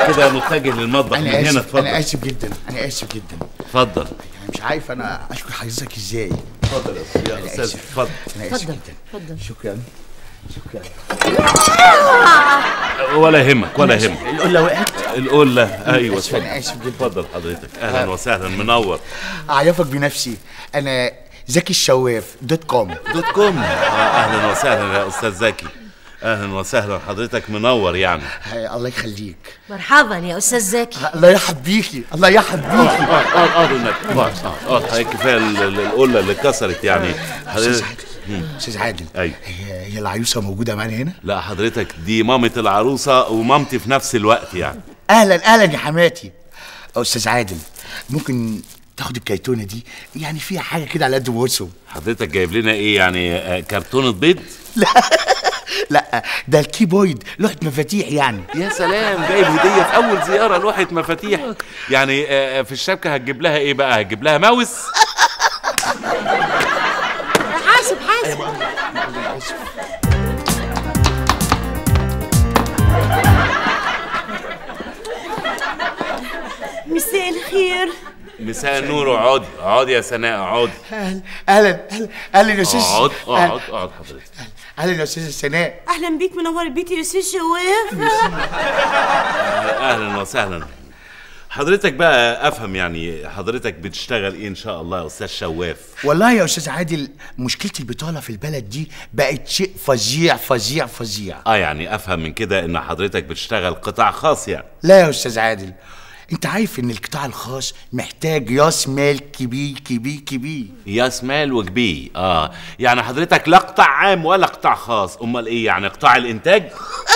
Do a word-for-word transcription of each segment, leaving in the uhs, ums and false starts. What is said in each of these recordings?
كده نتجه للمطبخ من هنا. اتفضل. انا اسف جدا، انا اسف جدا. اتفضل. انا مش عارف انا اشكر حضرتك ازاي. اتفضل يا استاذ. اتفضل. انا اسف جدا. اتفضل. شكرا شكرا. ولا يهمك ولا يهمك. القله وقعت. القله ايوه. انا اسف جدا. اتفضل حضرتك. اهلا وسهلا منور. اعرفك بنفسي، انا زكي الشواف دوت كوم. دوت كوم. اهلا وسهلا يا استاذ زكي. اهلا وسهلا حضرتك منور يعني. الله يخليك. مرحبا يا استاذ زكي. الله يرحب بيكي، الله يرحب بيكي. اه اه اه انك اه اه حضرتك كفايه القله اللي اتكسرت يعني. استاذ عادل، استاذ عادل. ايوه. هي هي العروسه موجوده معانا هنا؟ لا حضرتك دي مامة العروسه ومامتي في نفس الوقت يعني. اهلا اهلا يا حماتي. استاذ عادل، ممكن تاخد الكرتونه دي؟ يعني فيها حاجه كده على قد بوسهم. حضرتك جايب لنا ايه يعني؟ آه كرتونه بيض؟ لا لا، ده الكيبورد، لوحه مفاتيح يعني. يا سلام، جايب هديه في اول زياره لوحه مفاتيح يعني. آه في الشبكه هتجيب لها ايه بقى؟ هتجيب لها ماوس؟ حاسب حاسب. مساء الخير. مساء النور. اقعدي اقعدي يا سناء اقعدي. اهلا اهلا اهلا اهلا يا استاذ. اقعد اقعد اقعد حضرتك. اهلا يا استاذ سناء. اهلا بيك، منور البيت يا استاذ شواف. اهلا وسهلا. حضرتك بقى افهم يعني، حضرتك بتشتغل ايه ان شاء الله يا استاذ شواف؟ والله يا استاذ عادل، مشكله البطاله في البلد دي بقت شيء فظيع فظيع فظيع. اه يعني افهم من كده ان حضرتك بتشتغل قطاع خاص يعني؟ لا يا استاذ عادل، انت عارف ان القطاع الخاص محتاج راس مال كبير كبير كبير. راس مال وكبير. اه يعني حضرتك لا قطاع عام ولا قطاع خاص، امال ايه يعني؟ قطاع الانتاج؟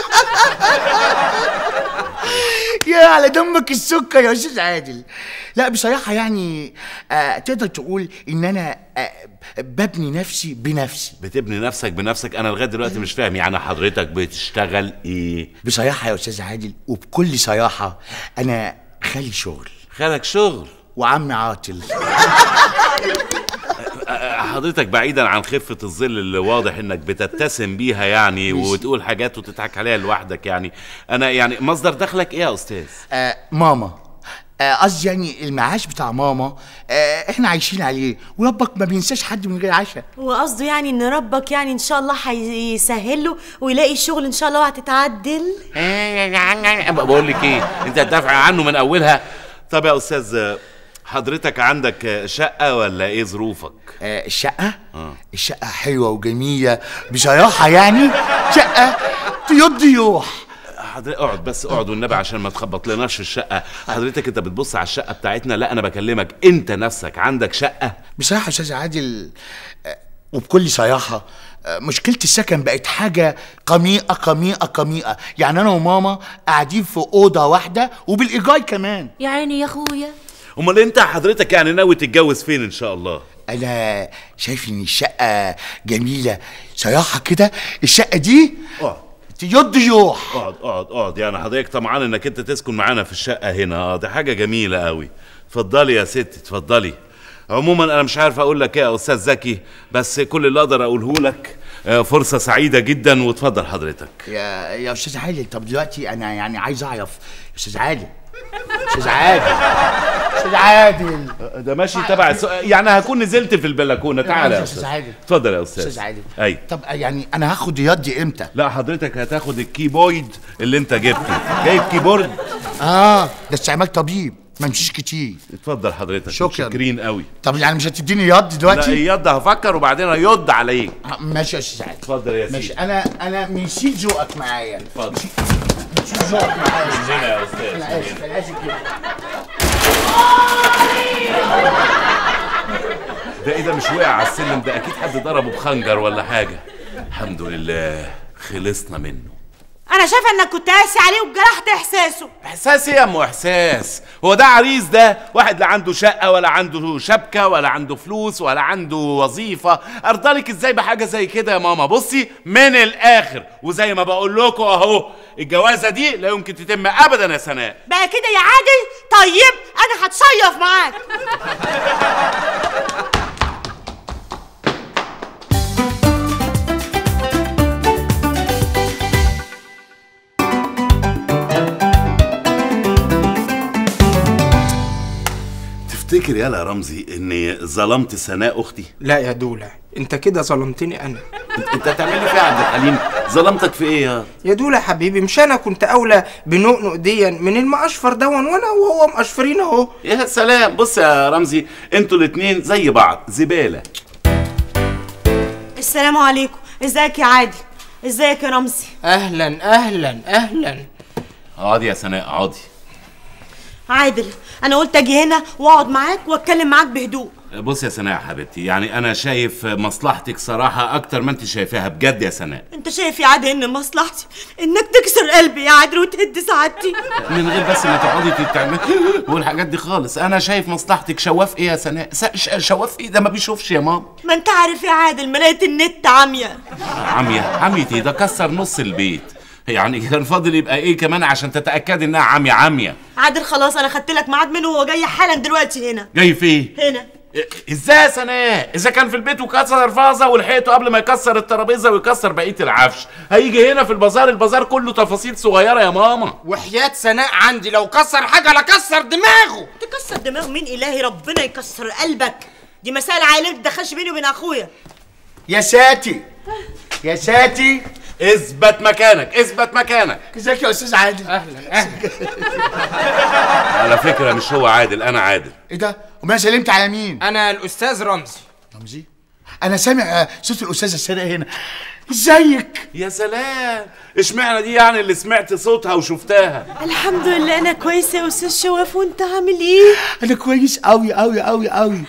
يا على دمك السكر يا استاذ عادل. لا بصراحه يعني آه تقدر تقول ان انا آه ببني نفسي بنفسي. بتبني نفسك بنفسك؟ انا لغايه دلوقتي مش فاهم يعني حضرتك بتشتغل ايه؟ بصراحه يا استاذ عادل وبكل صراحه، انا خالي شغل. خالك شغل؟ وعمي عاطل. حضرتك بعيدا عن خفة الظل اللي واضح انك بتتسم بيها يعني وتقول حاجات وتضحك عليها لوحدك يعني، انا يعني مصدر دخلك ايه يا استاذ؟ آه ماما. قصدي آه يعني المعاش بتاع ماما آه احنا عايشين عليه، وربك ما بينساش حد من غير عشاء. هو قصده يعني ان ربك يعني ان شاء الله هيسهل له ويلاقي الشغل ان شاء الله وهتتعدل. بقول لك ايه، انت هتدافع عنه من اولها. طب يا استاذ، حضرتك عندك شقة ولا ايه ظروفك؟ آه الشقة؟ آه. الشقة حلوة وجميلة بصراحة يعني، شقة طيور ضيوح. حضرتك اقعد بس اقعد والنبي عشان ما تخبط لناش في الشقة. حضرتك انت بتبص على الشقة بتاعتنا؟ لا انا بكلمك انت نفسك، عندك شقة؟ بصراحة يا استاذ عادل آه وبكل صراحة آه مشكلة السكن بقت حاجة قميئة قميئة قميئة. يعني انا وماما قاعدين في أوضة واحدة وبالإيجار كمان. يا عيني يا اخويا. امال انت حضرتك يعني ناوي تتجوز فين ان شاء الله؟ انا شايف ان الشقه جميله صراحه كده. الشقه دي اقعد تيض ضيوح. اقعد اقعد اقعد يعني حضرتك طمعان انك انت تسكن معانا في الشقه هنا؟ اه دي حاجه جميله قوي. اتفضلي يا ستي اتفضلي. عموما انا مش عارف اقول لك ايه يا استاذ زكي، بس كل اللي اقدر اقوله لك فرصه سعيده جدا، واتفضل حضرتك. يا يا استاذ عادل، طب دلوقتي انا يعني عايز اعرف يا استاذ عادل. استاذ عادل استاذ عادل ده ماشي تبع يعني هكون نزلت في البلكونه. تعالى يا استاذ عادل. اتفضل يا استاذ. استاذ عادل. اي طب يعني انا هاخد يدي امتى؟ لا حضرتك هتاخد الكيبورد اللي انت جبته. جايب كيبورد؟ اه ده استعمال طبيب ما يمشيش كتير. اتفضل حضرتك. شكرا. شاكرين قوي. طب يعني مش هتديني يد دلوقتي؟ لا يد هفكر وبعدين هيض عليك. ماشي يا استاذ عادل. اتفضل يا سيدي. ماشي. انا انا مشيت ذوقك معايا. اتفضل. مشيت ذوقك معايا. هنا يا استاذ. انا اسف انا اسف جدا. ده ايه ده؟ مش وقع على السلم ده؟ اكيد حد ضربه بخنجر ولا حاجه. الحمد لله خلصنا منه. انا شايفه انك كنت قاسي عليه وجرحت احساسه. احساس ايه يا ام احساس؟ هو ده عريس؟ ده واحد لا عنده شقه ولا عنده شبكه ولا عنده فلوس ولا عنده وظيفه. ارضالك ازاي بحاجه زي كده يا ماما؟ بصي من الاخر وزي ما بقول لكم اهو، الجوازه دي لا يمكن تتم ابدا يا سناء. بقى كده يا عادل؟ طيب انا هتصيف معاك. تفتكر يالا رمزي اني ظلمت سناء اختي؟ لا يا دوله، انت كده ظلمتني انا. انت هتعمل لي فيها عبد الحليم؟ ظلمتك في ايه يا يا دوله حبيبي، مش انا كنت اولى بنقنق ديا من المقشفر دون، وانا وهو مقشفرين اهو. يا سلام. بص يا رمزي، انتوا الاتنين زي بعض، زباله. السلام عليكم. ازيك يا عادل؟ ازيك يا رمزي؟ اهلا اهلا اهلا. اقعدي يا سناء، اقعدي. عادل، انا قلت اجي هنا واقعد معاك واتكلم معاك بهدوء. بص يا سناء يا حبيبتي، يعني انا شايف مصلحتك صراحه اكتر ما انت شايفاها بجد يا سناء. انت شايف يا عادل ان مصلحتي انك تكسر قلبي يا عادل وتهد سعادتي من غير بس ما تقعدي تتعملي والحاجات دي خالص. انا شايف مصلحتك. شواف ايه يا سناء؟ شواف ايه ده؟ ما بيشوفش يا ماما. ما انت عارف يا عادل، ملايه النت عاميه. عاميه؟ عاميه ايه؟ ده كسر نص البيت. يعني كان فاضل يبقى ايه كمان عشان تتاكدي انها عاميه عاميه. عادل خلاص، انا خدت لك ميعاد منه وهو جاي حالا دلوقتي هنا. جاي فين؟ هنا. ازاي يا سناء؟ اذا كان في البيت وكسر فازه ولحقته قبل ما يكسر الترابيزه ويكسر بقيه العفش، هيجي هنا في البازار؟ البازار كله تفاصيل صغيره يا ماما. وحياة سناء عندي لو كسر حاجه لكسر دماغه. تكسر دماغ مين؟ الهي ربنا يكسر قلبك. دي مسائل عائليه، ما تدخلش بيني وبين اخويا. يا ساتي يا ساتي، اثبت مكانك، اثبت مكانك. ازيك يا استاذ عادل؟ اهلا اهلا. على فكره مش هو عادل، انا عادل. ايه ده؟ وما سلمت على مين؟ انا الاستاذ رمزي. رمزي؟ انا سامع صوت الاستاذه السناء هنا. ازيك؟ يا سلام، اشمعنى دي يعني اللي سمعت صوتها وشفتها؟ الحمد لله انا كويسه يا استاذ شواف، وانت عامل ايه؟ انا كويس قوي قوي قوي قوي.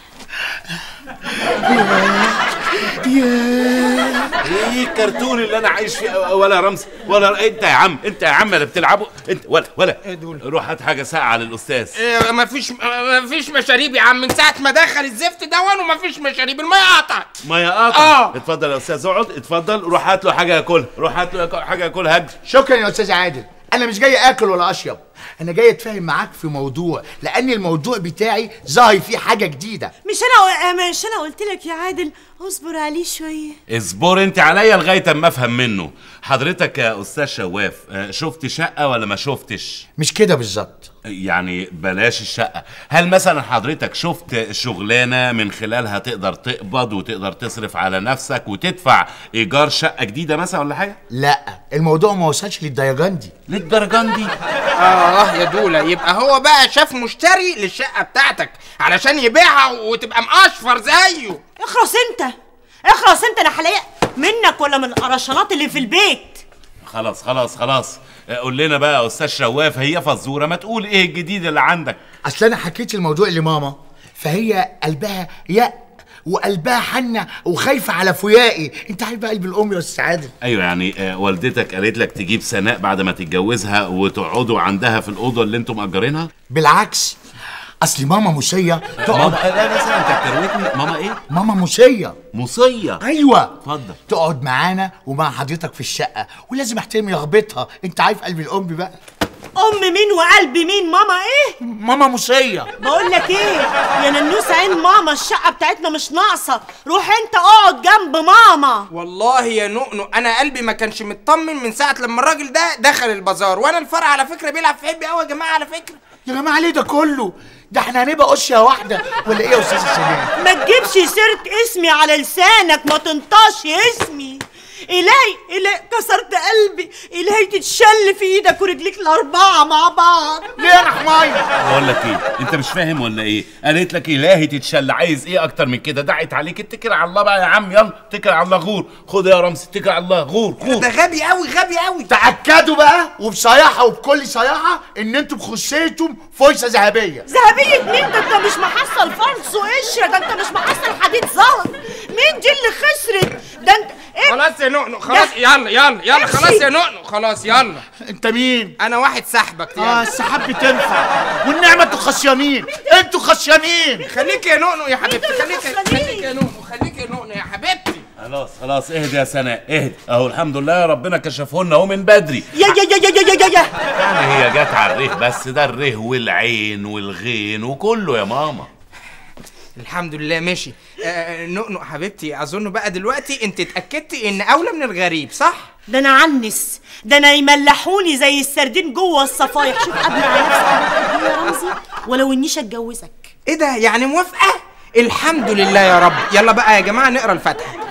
ايه الكرتون اللي انا عايش فيه؟ ولا رمزي ولا انت يا عم، انت يا عم اللي بتلعبوا انت. ولا ولا روح هات حاجه ساقعه للاستاذ. إيه، مفيش مفيش مشاريب يا عم، من ساعه ما دخل الزفت دون ومفيش مشاريب، الميه قطعت. ميه قطعت؟ اه. اتفضل يا استاذ، اقعد. اتفضل، روح هات له حاجه ياكلها، روح هات له حاجه ياكلها. هج. شكرا يا استاذ عادل. انا مش جاي اكل ولا اشرب، انا جاي اتفاهم معاك في موضوع، لان الموضوع بتاعي ظاهر فيه حاجه جديده. مش انا مش انا قلت لك يا عادل اصبر عليه شويه؟ اصبر انت عليا لغايه اما افهم منه. حضرتك يا استاذ شواف، شفت شقه ولا ما شفتش؟ مش كده بالظبط. يعني بلاش الشقه، هل مثلا حضرتك شفت شغلانه من خلالها تقدر تقبض وتقدر تصرف على نفسك وتدفع ايجار شقه جديده مثلا ولا حاجه؟ لا، الموضوع ما وصلش للدرجان دي. للدرجان دي؟ اه يا دوله، يبقى هو بقى شاف مشتري للشقه بتاعتك علشان يبيعها وتبقى مقشفر زيه. اخرس انت، اخرس انت، انا حلاقي منك ولا من القرشانات اللي في البيت؟ خلاص خلاص خلاص، قول لنا بقى يا استاذ شواف، هي فزوره، ما تقول ايه الجديد اللي عندك؟ اصل انا حكيت الموضوع لماما، فهي قلبها يأ وقلبها حنة وخايفة على فيائي. انت عارف بقى قلب الام يا استاذ عادل. ايوه، يعني آه والدتك قالت لك تجيب سناء بعد ما تتجوزها وتقعدوا عندها في الاوضه اللي انتم مأجرينها؟ بالعكس، اصل ماما موصيه تقعد. ماما لا لا لا، انت بتروتني. ماما ايه؟ ماما موصيه. موصيه؟ ايوه. اتفضل. تقعد معانا ومع حضرتك في الشقه، ولازم احترم رغبتها. انت عارف قلب الام بقى. ام مين وقلب مين؟ ماما ايه؟ ماما موصيه. بقول لك ايه يا ننوس عين ماما، الشقه بتاعتنا مش ناقصه، روح انت اقعد جنب ماما. والله يا نؤنو انا قلبي ما كانش مطمن من ساعه لما الراجل ده دخل البازار، وانا الفرع على فكره بيلعب في حبي قوي يا جماعه. على فكره يا جماعه ليه ده كله؟ ده احنا هنبقى قشيه واحده ولا ايه يا استاذ سليم؟ ما تجيبش سيره اسمي على لسانك، ما تنطش اسمي. إلهي إلهي كسرت قلبي، إلهي تتشل في إيدك ورجليك الأربعة مع بعض. ليه أنا حماية؟ بقول لك إيه، أنت مش فاهم ولا إيه؟ قالت لك إلهي تتشل، عايز إيه أكتر من كده؟ دعت عليك، اتكل على الله بقى يا عم، يلا اتكل على الله. غور، خد يا رمزي، اتكل على الله. غور غور. ده غبي قوي غبي قوي. تأكدوا بقى وبصراحة وبكل صراحة إن أنتم خشيتم فرصة ذهبية. ذهبية مين؟ ده أنت مش محصل فرص وقشرة، ده أنت مش محصل حديد زهر. مين دي اللي خسرت؟ ده أنت إيه؟ خلاص يا نؤنو خلاص، يلا يلا يلا خلاص يا نؤنو خلاص يلا. انت مين؟ انا واحد صاحبك. اه السحاب بتنفع والنعمه. انتوا خشيانين، انتوا خشيانين. خليك يا نؤنو يا حبيبتي، خليك خليك يا نؤنو، خليك يا نؤنو يا حبيبتي. خلاص خلاص اهدي يا سناء، اهدي اهو. الحمد لله ربنا كشفهن اهو من بدري. يا يا يا يا يا يا يا يعني هي جت على الره بس، ده الره والعين والغين وكله يا ماما. الحمد لله ماشي. آه نؤنو حبيبتي، اظن بقى دلوقتي انت اتاكدتي ان اولى من الغريب، صح؟ ده انا عنس، ده انا يملحوني زي السردين جوه الصفايح. شوف قبل على نفسك يا رمزي، ولو انيش اتجوزك. ايه ده؟ يعني موافقه؟ الحمد لله يا رب. يلا بقى يا جماعه نقرا الفاتحه.